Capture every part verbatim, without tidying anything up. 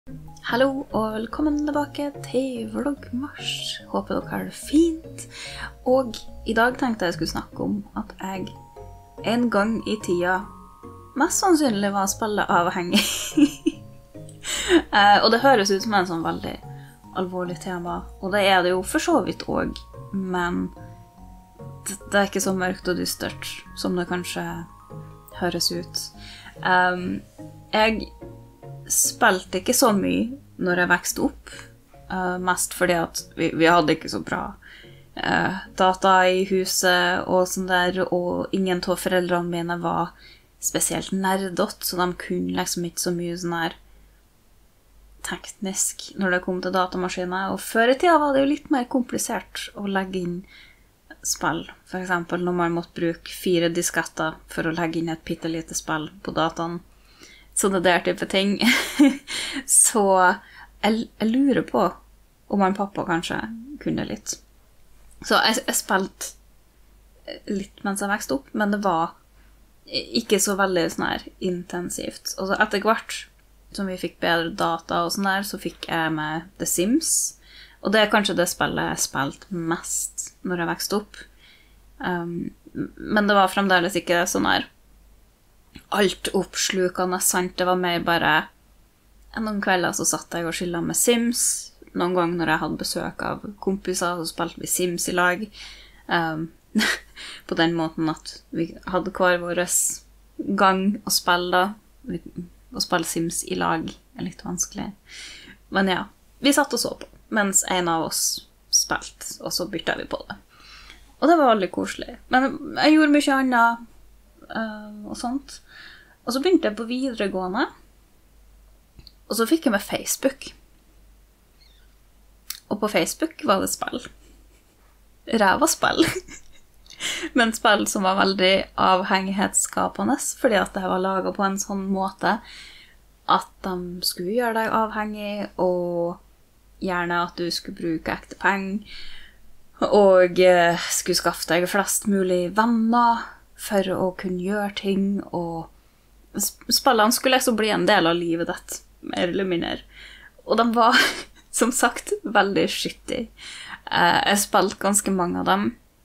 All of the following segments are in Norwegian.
Hallo og velkommen tilbake til Vlogmars. Håper dere har det fint. Og i dag tenkte jeg skulle snakke om at jeg en gang i tida mest sannsynlig var spilleavhengig. uh, og det høres ut som en sånn veldig alvorlig tema, og det er det jo for så vidt også, men det, det er ikke så mørkt og dystert som det kanskje høres ut. Um, jeg spilte ikke så mye når jeg vekste opp, uh, mest fordi at vi, vi hadde ikke så bra uh, data i huset og sånn der, og ingen av foreldrene mine var spesielt nerdot, så de kunne liksom ikke så mye sånn her teknisk når det kom til datamaskiner, og før i tida var det jo litt mer komplisert å legge inn spill, for eksempel når man måtte bruke fire disketter for å legge inn et pittelite spill på dataen. Sånne der type ting. Så jeg, jeg lurer på om han pappa kanskje kunne litt. Så jeg, jeg spilte litt mens jeg vekste opp, men det var ikke så veldig sånn her intensivt. Og så etter hvert som vi fikk bedre data og sånn der, så fikk jeg med The Sims. Og det er kanskje det spillet jeg spilte mest når jeg vekste opp. Um, men det var fremdeles ikke sånn her alt oppslukende, sant? Det var mer bare noen kvelder så satt jeg og skyllet med Sims. Noen ganger når jeg hadde besøk av kompiser, så spilte vi Sims i lag. Um, på den måten at vi hadde hver vår gang å spille da. Å spille Sims i lag er litt vanskelig. Men ja, vi satt og så på, mens en av oss spilte, og så byttet vi på det. Og det var veldig koselig. Men jeg gjorde mye annet Uh, og sånt. Og så begynte jeg på videregående, og så fikk jeg med Facebook. Og på Facebook var det spill. Ræva spill. Men spill som var veldig avhengighetsskapende, fordi at det var laget på en sånn måte at de skulle gjøre deg avhengig, og gjerne at du skulle bruke ekte penger, og uh, skulle skaffe deg flest mulig venner, for å kunne gjøre ting, og spillene skulle liksom bli en del av livet ditt, mer eller mindre. Og de var, som sagt, veldig skittige. Jeg spilte ganske mange av dem,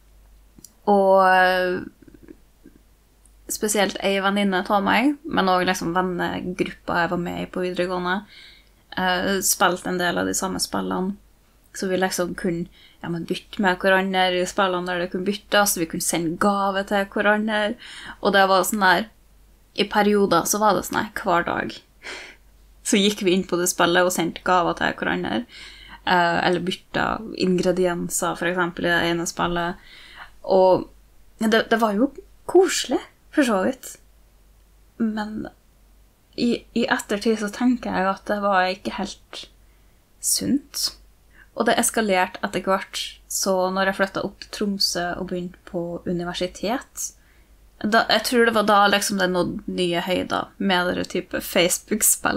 og spesielt en venninne av meg, men også liksom vennegruppa jeg var med i på videregående, spilte en del av de samme spillene, så vi liksom kunne ja, men bytte med hverandre i spillene der det kunne byttes, vi kunne sende gave til hverandre, og det var sånn der, i perioder så var det sånn her, hver dag, så gikk vi inn på det spillet og sendte gaver til hverandre, eh, eller byttet ingredienser, for eksempel, i det ene spillet, og det, det var jo koselig, for så vidt, men i, i ettertid så tenker jeg at det var ikke helt sunt. Og det eskalerte etter hvert, så når jeg flyttet opp til Tromsø og begynte på universitet, da, jeg tror det var da liksom det nådde nye høyder med dere type Facebook-spill.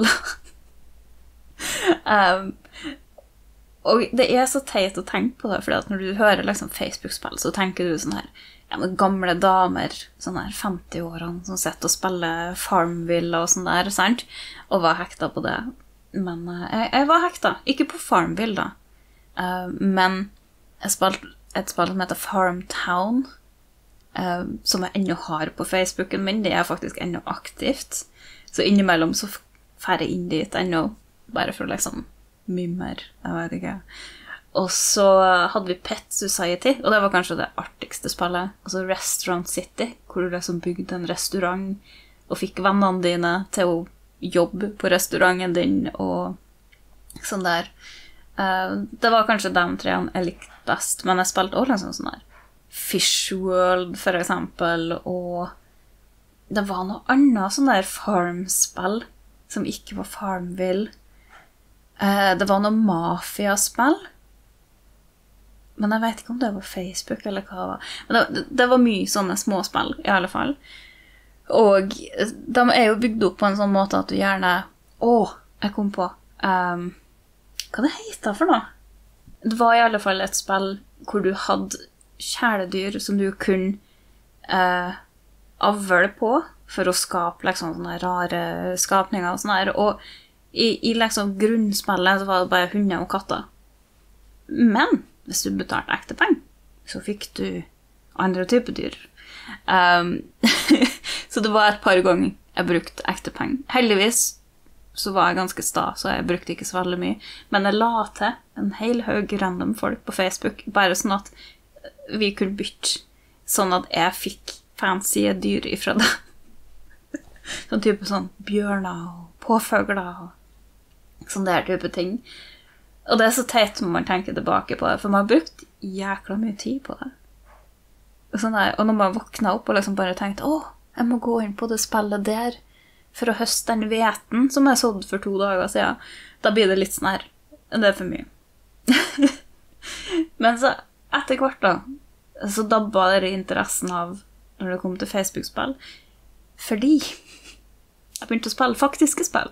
um, og det er så teit å tenke på det, for når du hører liksom Facebook-spill, så tenker du sånn her, ja, med gamle damer, sånn her femti-årene, som sitter og spiller Farmville og sånn der, sant? Og var hekta på det. Men uh, jeg, jeg var hekta, ikke på Farmville da. Uh, men jeg spilte et spill som heter Farmtown, uh, som jeg ennå har på Facebooken min. Det er faktisk ennå aktivt, så innimellom så fer jeg inn dit ennå, bare for å liksom mimmer, jeg vet ikke. Og så hadde vi Pet Society, og det var kanskje det artigste spillet, altså Restaurant City, hvor du liksom bygde en restaurant og fikk vennene dine til å jobbe på restauranten din og sånn der. Uh, det var kanskje de tre jeg likte best, men jeg spilte også liksom sånn her Fish World for eksempel, og det var noe annet sånn der farmspill som ikke var Farmville. Uh, det var noe mafiaspill, men jeg vet ikke om det var Facebook eller hva det var. Men det, det var mye sånne småspill i alle fall, og de er jo bygd opp på en sånn måte at du gjerne åh, jeg kom på um, hva det heter for noe? Det var i alle fall et spill hvor du hadde kjæledyr som du kunne eh, avle på for å skape liksom sånne rare skapninger og sånne her. Og I, I liksom grunnspillet så var det bare hunder og katter. Men hvis du betalte ekte penger, så fikk du andre typer dyr. Um, så det var et par ganger jeg brukte ekte penger. Heldigvis så var jeg ganske sta, så jeg brukte ikke så veldig mye. Men jeg la til en hel høg random folk på Facebook, bare sånn at vi kunne bytte, sånn at jeg fikk fancy dyr ifra det. Sånn type sånn bjørner og påføgler og sånn der type ting. Og det er så teit når man tenker tilbake på det, for man har brukt jækla mye tid på det. Og, sånn der, og når man våkner opp og liksom bare tenkte, åh, jeg må gå inn på det spillet der for å høste den veten som jeg sådde for to dager siden, da blir det litt sånn her, det er for mye. Men så etter hvert da, så dabba det interessen av når det kom til Facebook-spill, fordi jeg begynte å spille faktiske spill.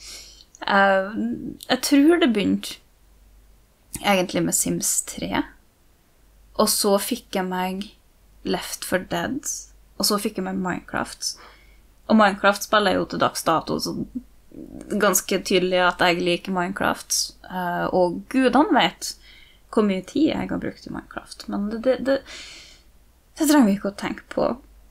Uh, jeg tror det begynte egentlig med Sims tre, og så fikk jeg meg Left four Dead, og så fikk jeg meg Minecraft. Og Minecraft spiller jeg jo til dags dato, så ganske tydelig at jeg liker Minecraft. Uh, og gudene vet hvor mye tid jeg har brukt i Minecraft, men det, det, det, det trenger vi ikke å tenke på.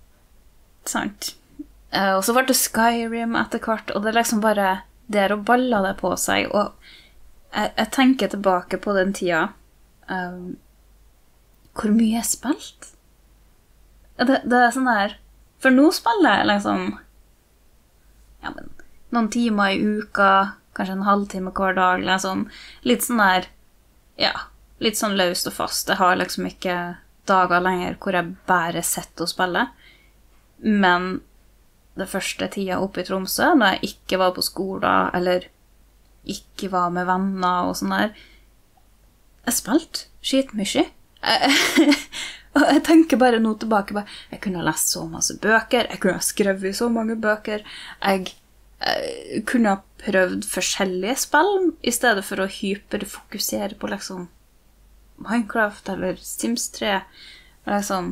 Sant? Uh, og så var det Skyrim etter hvert, og det er liksom bare der å balle det på seg, og jeg, jeg tenker tilbake på den tida, um, hvor mye jeg spilte. Det, det er sånn her, for nå spiller jeg liksom, ja, men, noen timer i uka, kanskje en halvtime hver dag, liksom, litt sånn her, ja, litt sånn løst og fast. Jeg har liksom ikke dager lenger hvor jeg bare sitter og spiller, men det første tida oppe i Tromsø, når jeg ikke var på skolen, eller ikke var med venner og sånn der, jeg spilte skitmye. Og jeg tenker bare nå tilbake, bare, jeg kunne ha lest så masse bøker, jeg kunne ha skrevet så mange bøker, jeg, jeg kunne ha prøvd forskjellige spill, i stedet for å hyperfokusere på liksom Minecraft eller Sims tre. Liksom,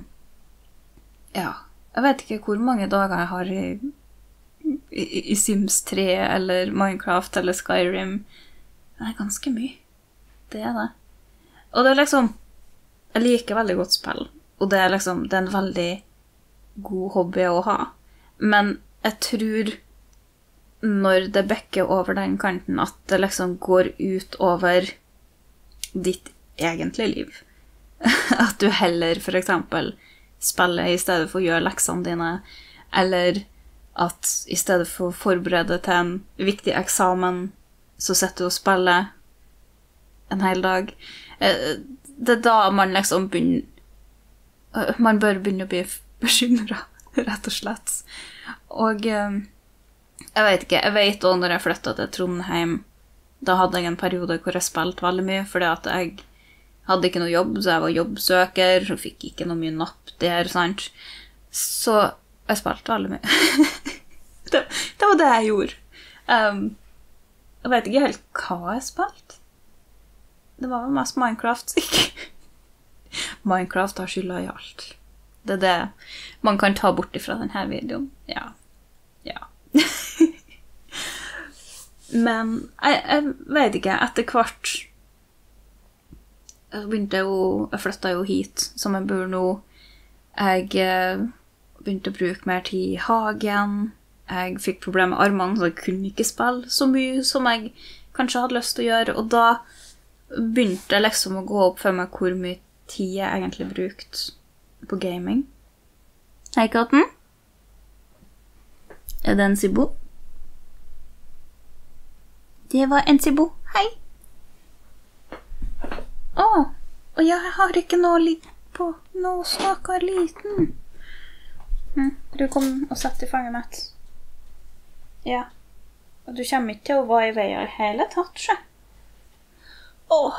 ja, jeg vet ikke hvor mange dager jeg har i, i, i Sims tre, eller Minecraft, eller Skyrim. Det er ganske mye. Det er det. Og det er liksom, jeg liker veldig godt spill, og det er liksom, det er en veldig god hobby å ha. Men jeg tror når det bekker over den kanten at det liksom går ut over ditt egentlige liv. At du heller for eksempel spiller i stedet for å gjøre leksene dine, eller at i stedet for å forberede til en viktig eksamen, så setter du og spiller en hel dag. Det er da man liksom begynner, man bør begynne å bli bekymret, rett og slett. Og jeg vet ikke, jeg vet også når jeg flyttet til Trondheim, da hadde jeg en periode hvor jeg spilte veldig mye, fordi at jeg hadde ikke noe jobb, så jeg var jobbsøker, og fikk ikke noe mye napp der, sant? Så jeg spilte veldig mye. det, det var det jeg gjorde. Um, jeg vet ikke helt hva jeg spilte. Det var vel mest Minecraft, ikke? Minecraft har skyldet i alt. Det er det man kan ta bort ifra denne videoen. Ja. Ja. Men jeg, jeg vet ikke, etter hvert jeg begynte jo, jeg flyttet jo hit som jeg bor nå. Jeg begynte å bruke mer tid i hagen. Jeg fikk problemer med armene, så jeg kunne ikke spille så mye som jeg kanskje hadde lyst til å gjøre, og da begynte jeg liksom å gå opp for meg hvor mye tid jeg egentlig brukte på gaming. Hei, katten. Er det en Sibo? Det var en Sibo. Hei. Åh, og jeg har ikke noe litt på. Nå snakker liten. Hm, du kom og sett i fanget mitt. Ja. Og du kommer ikke til å være i veien i hele tatt, sjø. Åh.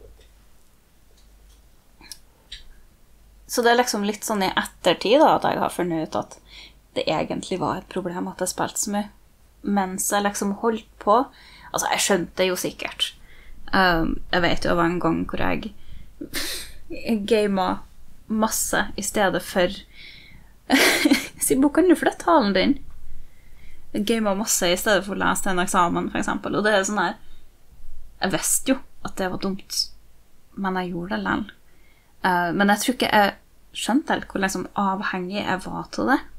Så det er liksom litt sånn i ettertid da, at jeg har funnet ut at det egentlig var et problem at jeg spilte så mye. Mens jeg liksom holdt på, altså jeg skjønte jo sikkert. Um, jeg vet jo det var en gang hvor jeg, jeg gamet masse i stedet for Sibo, kan du flytte halen din? Jeg gamet masse i stedet for å lese til en eksamen, for eksempel. Og det er sånn her, jeg visste jo at det var dumt, men jeg gjorde det likevel. Uh, men jeg tror ikke jeg skjønte helt hvor liksom avhengig jeg var til det.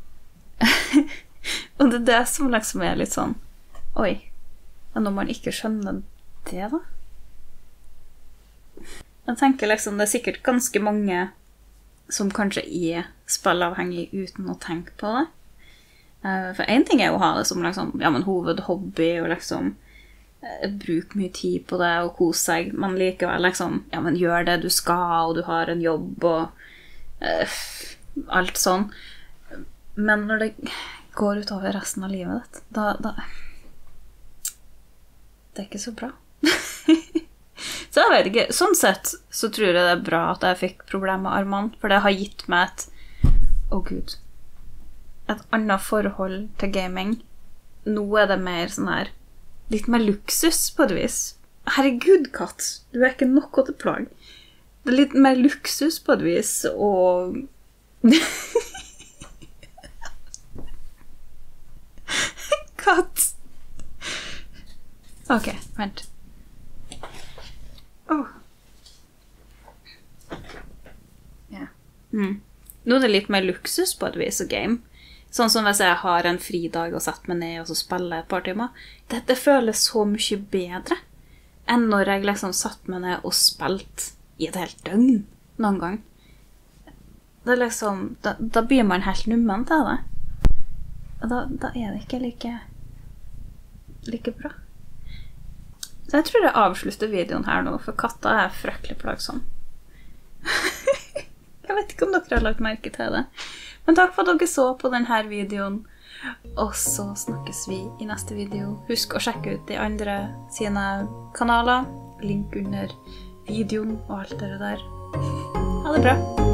Og det er det som liksom er litt sånn, oi, men når man ikke skjønner det da? Jeg tenker liksom, det er sikkert ganske mange som kanskje er spillavhengig uten å tenke på det. For en ting er å ha det som liksom, ja, men hovedhobby, og liksom uh, bruke mye tid på det og kose seg, men likevel liksom, ja, men gjør det du skal, og du har en jobb, og uh, alt sånn. Men når det går utover resten av livet ditt, da, da det er ikke så bra. Så jeg vet ikke, sånn sett så tror jeg det er bra at jeg fikk problemer med armene, for det har gitt meg et, å Gud, et annet forhold til gaming. Nå er det mer sånn her, litt mer luksus på et vis. Herregud, Katt, du er ikke noe til plag. Det er litt mer luksus på et vis, og... Katt. Ok, vent. Åh. Oh. Ja. Mm. Nå er det litt mer luksus på et vis og game. Sånn som hvis jeg har en fridag og setter meg ned og så spiller et par timer. Dette føles så mye bedre enn når jeg liksom satt meg ned og spilte i et helt døgn noen gang. Det er liksom, da, da blir man helt nummen til det. Og da, da er det ikke like, like bra. Så jeg tror jeg avslutter videoen her nå, for katta er fryktelig plagsom. Jeg vet ikke om dere har lagt merke til det. Men takk for at dere så på denne videoen. Og så snakkes vi i neste video. Husk å sjekke ut de andre sine kanaler. Link under videoen og alt det der. Ha det bra!